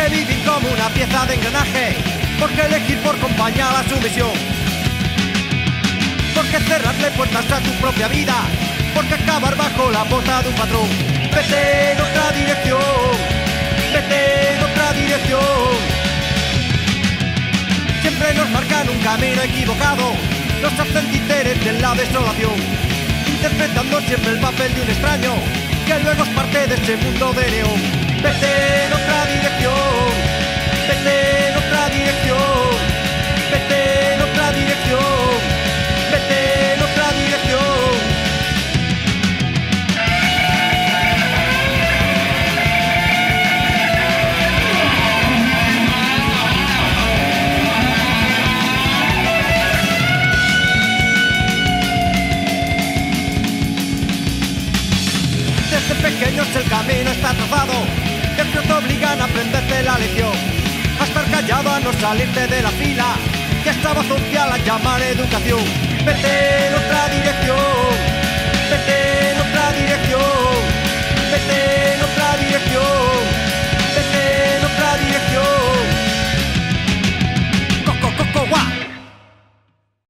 Porque vivir como una pieza de engranaje, porque elegir por compañía la sumisión, porque cerrarle puertas a tu propia vida, porque acabar bajo la bota de un patrón. Vete en otra dirección, vete en otra dirección. Siempre nos marcan un camino equivocado, nos hacen títeres de la desolación, interpretando siempre el papel de un extraño que luego es parte de este mundo de neón. Vete en otra dirección, vete en otra dirección, vete en otra dirección, vete en otra dirección. Desde pequeños el camino está trazado, que te obligan a aprenderte la lección, a estar callado, a no salirte de la fila, que esta bazofia la llaman educación. Vete